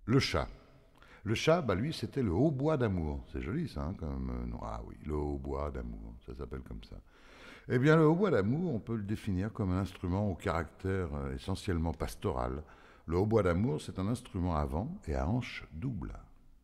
Le chat. Le chat, bah lui, c'était le hautbois d'amour. C'est joli ça, hein, comme nom. Ah oui, le hautbois d'amour, ça s'appelle comme ça. Eh bien, le hautbois d'amour, on peut le définir comme un instrument au caractère essentiellement pastoral. Le hautbois d'amour, c'est un instrument à vent et à hanche double.